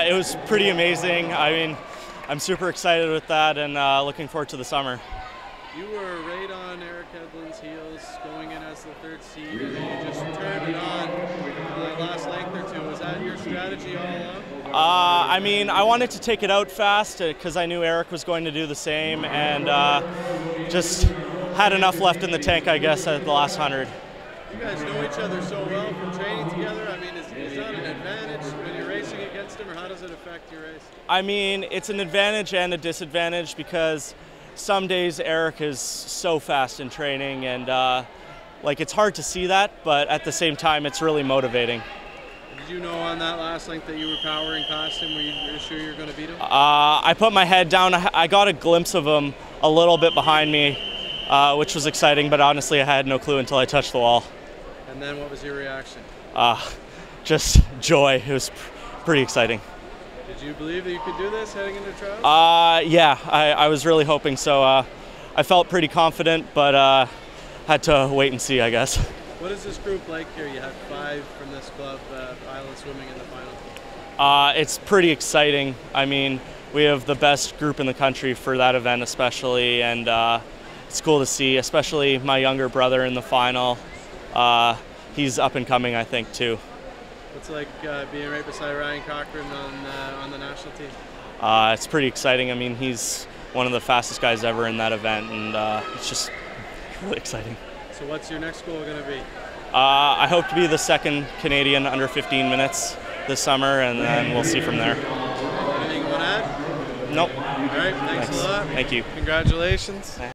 It was pretty amazing. I mean, I'm super excited with that and looking forward to the summer. You were right on Eric Hedlund's heels going in as the third seed, and then you just turned it on the last length or two. Was that your strategy all along? I mean, I wanted to take it out fast because I knew Eric was going to do the same, and just had enough left in the tank, I guess, at the last 100. You guys know each other so well from training together. I mean, is that an advantage when you're racing against him, or how does it affect your race? I mean, it's an advantage and a disadvantage because some days Eric is so fast in training, and like it's hard to see that, but at the same time, it's really motivating. Did you know on that last length that you were powering past him? Were you sure you were going to beat him? I put my head down. I got a glimpse of him a little bit behind me, which was exciting, but honestly, I had no clue until I touched the wall. And then what was your reaction? Just joy. It was pretty exciting. Did you believe that you could do this heading into trials? Yeah, I was really hoping so. I felt pretty confident, but had to wait and see, I guess. What is this group like here? You have 5 from this club, Island Swimming in the final. It's pretty exciting. I mean, we have the best group in the country for that event especially, and it's cool to see, especially my younger brother in the final. He's up and coming, I think, too. What's it like being right beside Ryan Cochran on the national team? It's pretty exciting. I mean, he's one of the fastest guys ever in that event, and it's just really exciting. So what's your next goal going to be? I hope to be the second Canadian under 15 minutes this summer, and then we'll see from there. Anything you want to add? Nope. All right, thanks a lot. Thank you. Congratulations.